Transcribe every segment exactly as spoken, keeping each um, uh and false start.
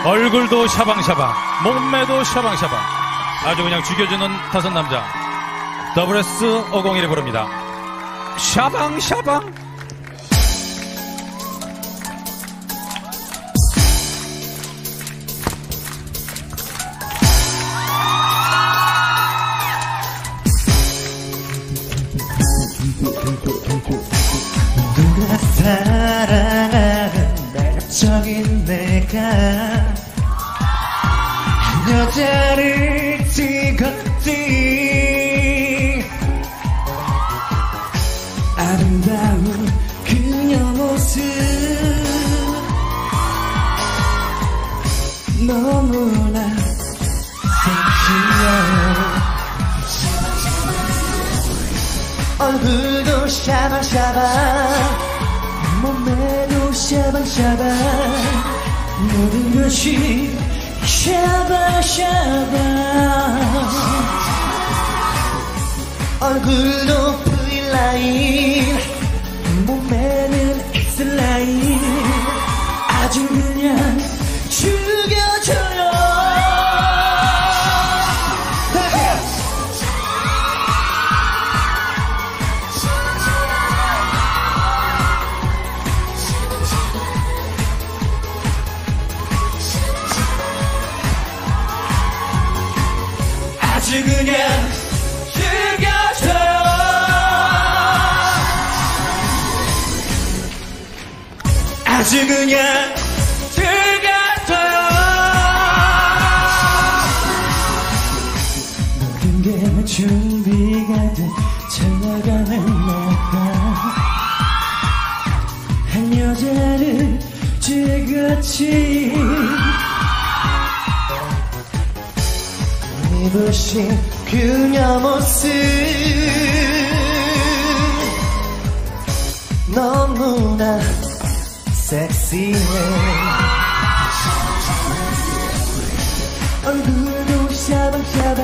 얼굴도 샤방샤방, 몸매도 샤방샤방, 아주 그냥 죽여주는 다섯 남자 더블에스 오공일이 부릅니다. 샤방샤방. 누가 사랑하는 매력적인 내가 한 여자를 찍었지. 아름다운 그녀 모습 너무나 섹시해. 얼굴도 샤방샤방, 몸매도 샤방샤방, 모든 것이 샤방샤방. 얼굴도 V라인, 몸매는 X라인, 아주 그냥 죽여줘요. 아주 그냥 죽여줘요. 아주 그냥 죽여줘요. 모든 게 준비가 돼 잘 나가는 내가 한 여자를 찍었지. 입으신 그녀 모습 너무나 섹시해. 얼굴도 샤방샤방,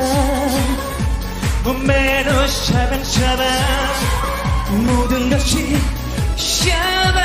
몸매도 샤방샤방, 모든 것이 샤방